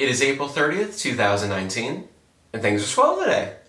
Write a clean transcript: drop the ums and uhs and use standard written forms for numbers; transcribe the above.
It is April 30th, 2019, and things are swell today.